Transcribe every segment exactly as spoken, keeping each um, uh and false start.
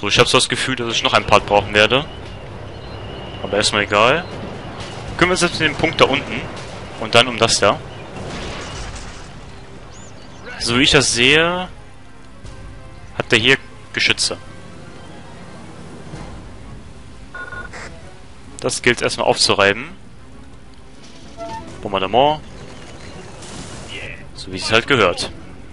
So, ich habe so das Gefühl, dass ich noch ein Part brauchen werde. Aber erstmal egal. Kümmern wir uns jetzt mit dem Punkt da unten. Und dann um das da. So wie ich das sehe, hat der hier Geschütze. Das gilt erstmal aufzureiben. Bombardement. So wie es halt gehört.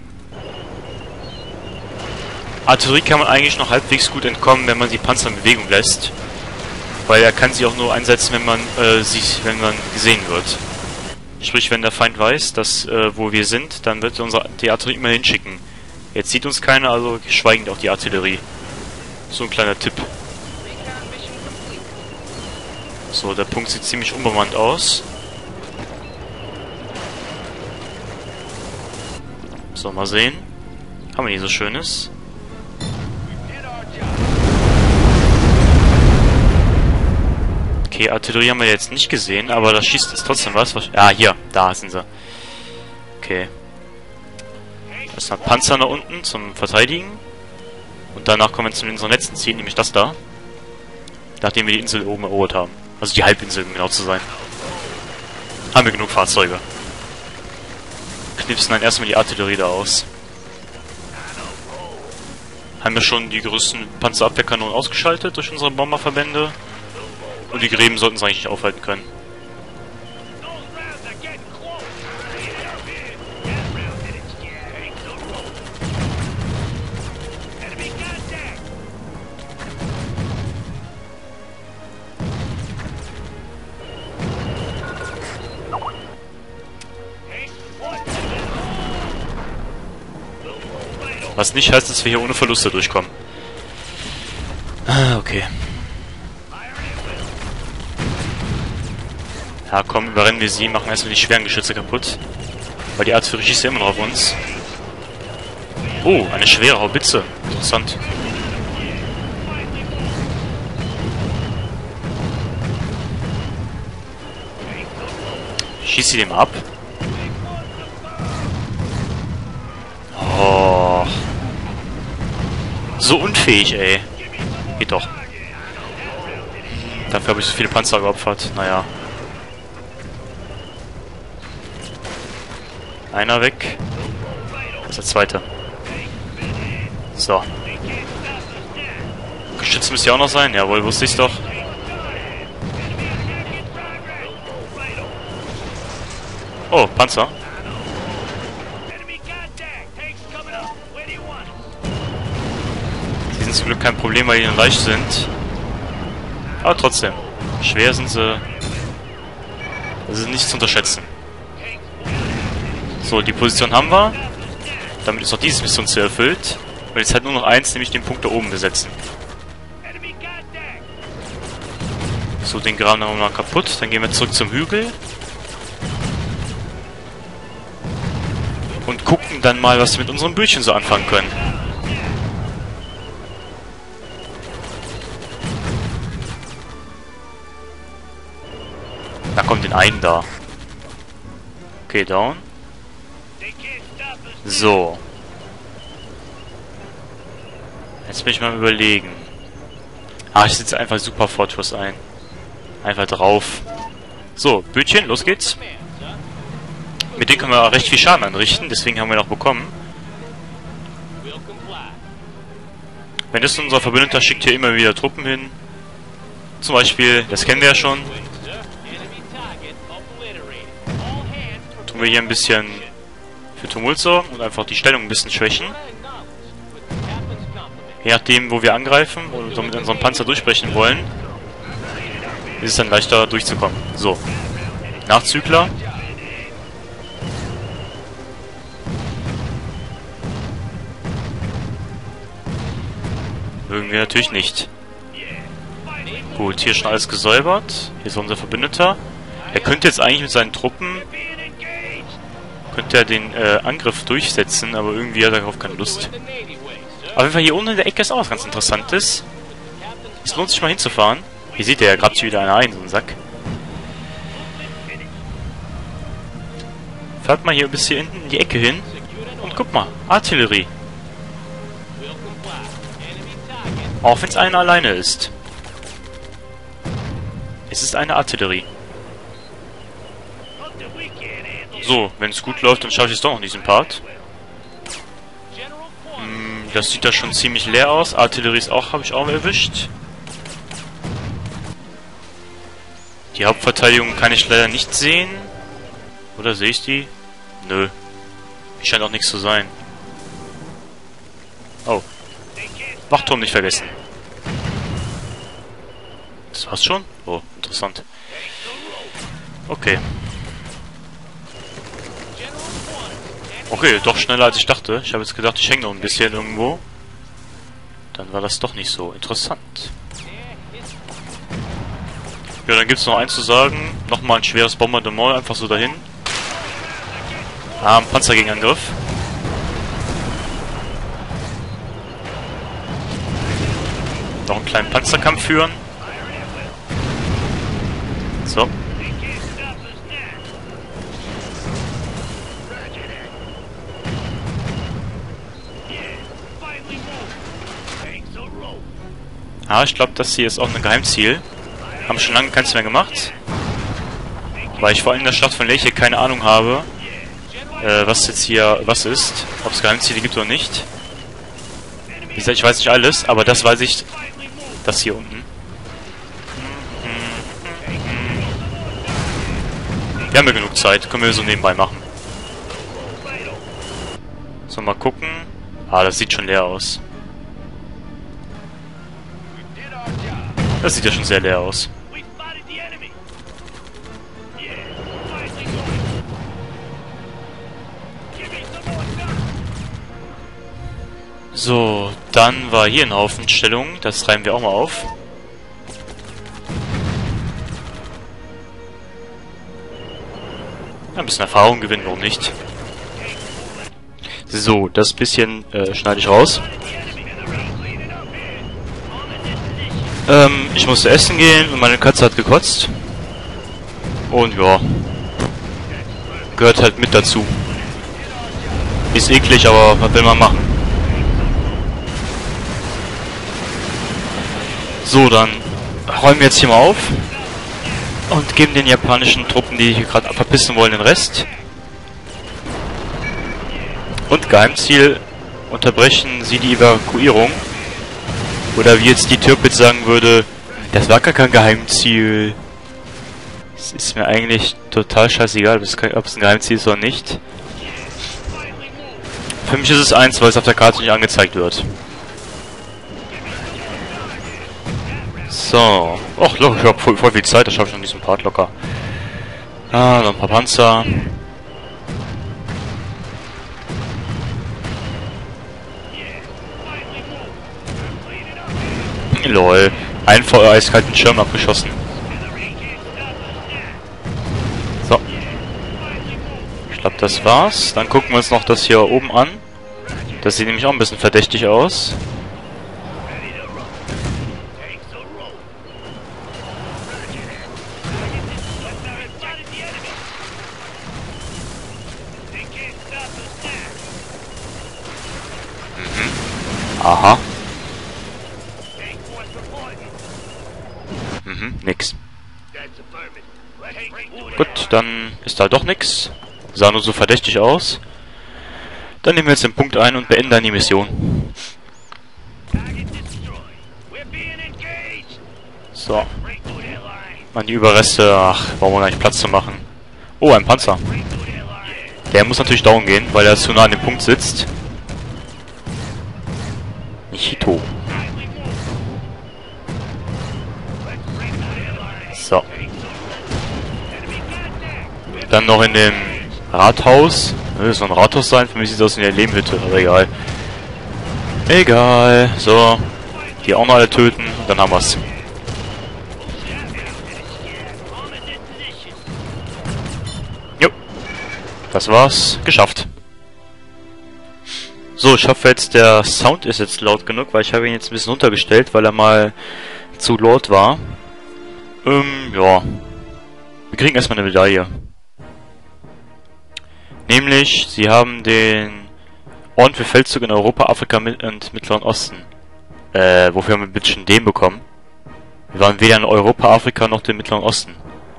Artillerie kann man eigentlich noch halbwegs gut entkommen, wenn man die Panzer in Bewegung lässt. Weil er kann sie auch nur einsetzen, wenn man äh, sich, wenn man gesehen wird. Sprich, wenn der Feind weiß, dass äh, wo wir sind, dann wird unsere die Artillerie immer hinschicken. Jetzt sieht uns keiner, also schweigend auch die Artillerie. So ein kleiner Tipp. So, der Punkt sieht ziemlich unbemannt aus. So, mal sehen. Haben wir hier so Schönes. Okay, Artillerie haben wir jetzt nicht gesehen, aber da schießt jetzt trotzdem was. Ah, hier, da sind sie. Okay. Da ist ein Panzer da unten zum Verteidigen. Und danach kommen wir zu unserem letzten Ziel, nämlich das da. Nachdem wir die Insel oben erobert haben. Also die Halbinsel, um genau zu sein. Haben wir genug Fahrzeuge. Knipsen dann erstmal die Artillerie da aus. Haben wir schon die größten Panzerabwehrkanonen ausgeschaltet durch unsere Bomberverbände. Und die Gräben sollten es eigentlich nicht aufhalten können. Was nicht heißt, dass wir hier ohne Verluste durchkommen. Ah, okay. Ja, komm, überrennen wir sie, machen erstmal die schweren Geschütze kaputt. Weil die Artillerie schießt ja immer noch auf uns. Oh, eine schwere Haubitze. Interessant. Schießt sie dem ab? Oh. So unfähig, ey. Geht doch. Dafür habe ich so viele Panzer geopfert. Naja. Einer weg. Das ist der zweite. So. Geschützt müsste ja auch noch sein. Jawohl, wusste ich's doch. Oh, Panzer. Die sind zum Glück kein Problem, weil die leicht sind. Aber trotzdem. Schwer sind sie. Das ist nicht zu unterschätzen. So, die Position haben wir. Damit ist auch diese Mission zu erfüllt. Und jetzt halt nur noch eins, nämlich den Punkt da oben besetzen. So, den Graben haben wir noch kaputt. Dann gehen wir zurück zum Hügel. Und gucken dann mal, was wir mit unserem Bötchen so anfangen können. Da kommt den einen da. Okay, down. So. Jetzt bin ich mal am Überlegen. Ah, ich setze einfach super Fortress ein. Einfach drauf. So, Bötchen, los geht's. Mit denen können wir recht viel Schaden anrichten, deswegen haben wir noch bekommen. Wenn das unser Verbündeter schickt hier immer wieder Truppen hin. Zum Beispiel, das kennen wir ja schon. Tun wir hier ein bisschen für Tumult sorgen und einfach die Stellung ein bisschen schwächen. Je nachdem, wo wir angreifen oder mit unserem Panzer durchbrechen wollen, ist es dann leichter durchzukommen. So. Nachzügler. Mögen wir natürlich nicht. Gut, hier schon alles gesäubert. Hier ist unser Verbündeter. Er könnte jetzt eigentlich mit seinen Truppen könnte er den äh, Angriff durchsetzen, aber irgendwie hat er darauf keine Lust. Auf jeden Fall hier unten in der Ecke ist auch was ganz Interessantes. Es lohnt sich mal hinzufahren. Hier seht ihr, er grabt sich wieder einer ein, so ein Sack. Fahrt mal hier bis hier hinten in die Ecke hin. Und guck mal, Artillerie. Auch wenn es einer alleine ist. Es ist eine Artillerie. So, wenn es gut läuft, dann schaffe ich es doch noch in diesem Part. Hm, das sieht da schon ziemlich leer aus. Artillerie ist auch, habe ich auch erwischt. Die Hauptverteidigung kann ich leider nicht sehen. Oder sehe ich die? Nö. Die scheint auch nichts zu sein. Oh. Wachturm nicht vergessen. Das war's schon? Oh, interessant. Okay. Okay, doch schneller als ich dachte. Ich habe jetzt gedacht, ich hänge noch ein bisschen irgendwo. Dann war das doch nicht so interessant. Ja, dann gibt es noch eins zu sagen. Nochmal ein schweres Bombardement, einfach so dahin. Ah, ein Panzergegenangriff. Noch einen kleinen Panzerkampf führen. So. Ah, ich glaube, das hier ist auch ein Geheimziel. Haben schon lange keins mehr gemacht. Weil ich vor allem in der Schlacht von Leyte keine Ahnung habe, äh, was jetzt hier was ist. Ob es Geheimziele gibt oder nicht. Wie gesagt, ich weiß nicht alles, aber das weiß ich. Das hier unten. Wir haben ja genug Zeit. Können wir so nebenbei machen. So, mal gucken. Ah, das sieht schon leer aus. Das sieht ja schon sehr leer aus. So, dann war hier ein Haufen Stellungen. Das reimen wir auch mal auf. Ein bisschen Erfahrung gewinnen, warum nicht? So, das bisschen äh, schneide ich raus. Ähm, ich musste essen gehen und meine Katze hat gekotzt. Und ja, gehört halt mit dazu. Ist eklig, aber was will man machen? So, dann räumen wir jetzt hier mal auf. Und geben den japanischen Truppen, die hier gerade verpissen wollen, den Rest. Und Geheimziel, unterbrechen sie die Evakuierung. Oder wie jetzt die Tirpitz sagen würde, das war gar kein Geheimziel. Es ist mir eigentlich total scheißegal, ob es ein Geheimziel ist oder nicht. Für mich ist es eins, weil es auf der Karte nicht angezeigt wird. So. Och, look, ich habe voll, voll viel Zeit, das schaffe ich noch in diesem Part locker. Ah, noch ein paar Panzer. Lol. Einen vor eiskalten Schirm abgeschossen. So. Ich glaube, das war's. Dann gucken wir uns noch das hier oben an. Das sieht nämlich auch ein bisschen verdächtig aus. Mhm. Aha. Mhm, nix. Gut, dann ist da doch nix. Sah nur so verdächtig aus. Dann nehmen wir jetzt den Punkt ein und beenden dann die Mission. So. An die Überreste, ach, brauchen wir gar nicht Platz zu machen. Oh, ein Panzer. Der muss natürlich down gehen, weil er zu nah an dem Punkt sitzt. Nichito. So. Dann noch in dem Rathaus. Das soll ein Rathaus sein. Für mich sieht es aus wie eine Lehmhütte, aber egal. Egal. So. Die auch noch alle töten. Und dann haben wir's. Jo. Das war's. Geschafft. So, ich hoffe jetzt, der Sound ist jetzt laut genug, weil ich habe ihn jetzt ein bisschen runtergestellt, weil er mal zu laut war. Ähm, ja. Wir kriegen erstmal eine Medaille. Nämlich, sie haben den Orden für Feldzug in Europa, Afrika und Mittleren Osten Äh, wofür haben wir bitte schon den bekommen? Wir waren weder in Europa, Afrika noch dem Mittleren Osten.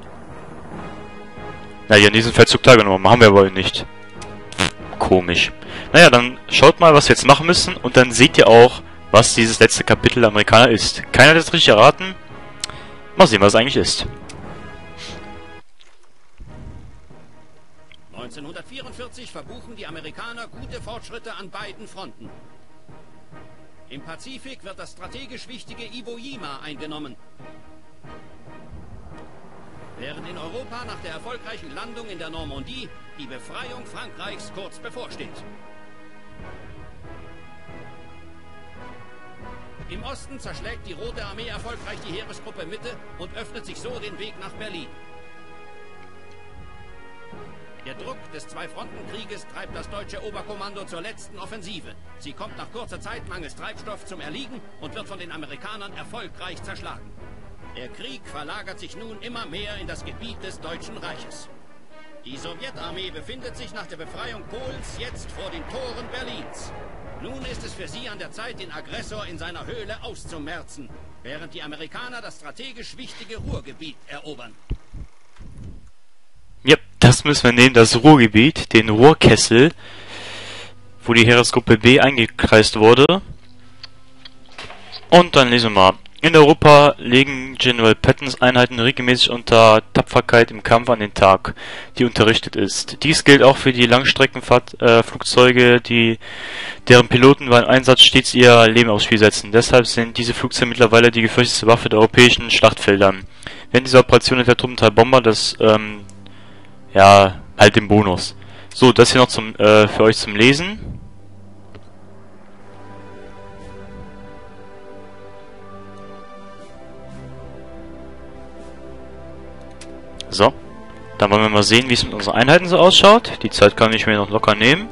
Na, die haben diesen Feldzug teilgenommen. Haben wir wohl nicht. Komisch. Naja, dann schaut mal, was wir jetzt machen müssen. Und dann seht ihr auch, was dieses letzte Kapitel der Amerikaner ist. Keiner hat es richtig erraten. Mal sehen, was es eigentlich ist. neunzehnhundertvierundvierzig verbuchen die Amerikaner gute Fortschritte an beiden Fronten. Im Pazifik wird das strategisch wichtige Iwo Jima eingenommen. Während in Europa nach der erfolgreichen Landung in der Normandie die Befreiung Frankreichs kurz bevorsteht. Im Osten zerschlägt die Rote Armee erfolgreich die Heeresgruppe Mitte und öffnet sich so den Weg nach Berlin. Der Druck des Zwei-Fronten-Krieges treibt das deutsche Oberkommando zur letzten Offensive. Sie kommt nach kurzer Zeit mangels Treibstoff zum Erliegen und wird von den Amerikanern erfolgreich zerschlagen. Der Krieg verlagert sich nun immer mehr in das Gebiet des Deutschen Reiches. Die Sowjetarmee befindet sich nach der Befreiung Polens jetzt vor den Toren Berlins. Nun ist es für sie an der Zeit, den Aggressor in seiner Höhle auszumerzen, während die Amerikaner das strategisch wichtige Ruhrgebiet erobern. Ja, das müssen wir nehmen, das Ruhrgebiet, den Ruhrkessel, wo die Heeresgruppe B eingekreist wurde. Und dann lesen wir mal. In Europa legen General Pattons Einheiten regelmäßig unter Tapferkeit im Kampf an den Tag, die unterrichtet ist. Dies gilt auch für die Langstreckenflugzeuge, äh, die deren Piloten beim Einsatz stets ihr Leben aufs Spiel setzen. Deshalb sind diese Flugzeuge mittlerweile die gefürchtete Waffe der europäischen Schlachtfeldern. Während dieser Operation hat der Truppenteil Bomber das, ähm, ja, halt den Bonus. So, das hier noch zum, äh, für euch zum Lesen. So, dann wollen wir mal sehen, wie es mit unseren Einheiten so ausschaut. Die Zeit kann ich mir noch locker nehmen.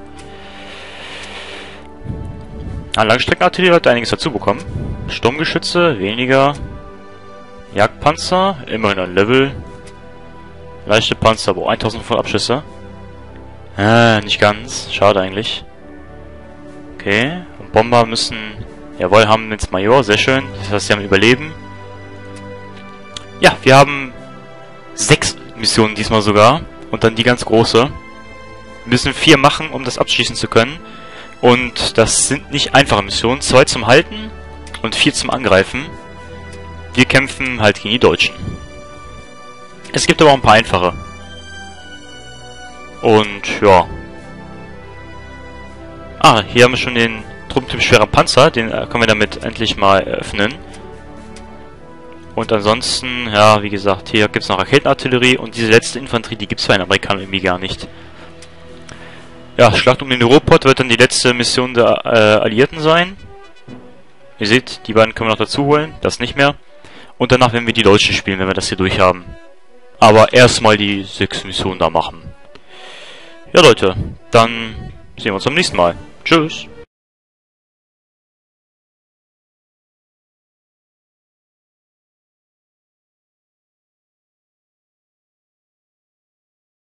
Ah, Langstreckenartillerie hat einiges dazu bekommen. Sturmgeschütze, weniger. Jagdpanzer, immerhin ein Level. Leichte Panzer, boah, eintausendfünfhundert Abschüsse. Ah, nicht ganz. Schade eigentlich. Okay, und Bomber müssen... Jawohl, haben jetzt Major, sehr schön. Das heißt, sie haben Überleben. Ja, wir haben... Sechs Missionen diesmal sogar. Und dann die ganz große. Wir müssen vier machen, um das abschließen zu können. Und das sind nicht einfache Missionen. Zwei zum Halten und vier zum Angreifen. Wir kämpfen halt gegen die Deutschen. Es gibt aber auch ein paar einfache. Und ja. Ah, hier haben wir schon den Truppentyp schwerer Panzer. Den können wir damit endlich mal öffnen. Und ansonsten, ja, wie gesagt, hier gibt es noch Raketenartillerie und diese letzte Infanterie, die gibt es bei den Amerikanern irgendwie gar nicht. Ja, Schlacht um den Ruhrpott wird dann die letzte Mission der äh, Alliierten sein. Ihr seht, die beiden können wir noch dazu holen, das nicht mehr. Und danach werden wir die Deutschen spielen, wenn wir das hier durchhaben. Aber erstmal die sechs Missionen da machen. Ja Leute, dann sehen wir uns beim nächsten Mal. Tschüss.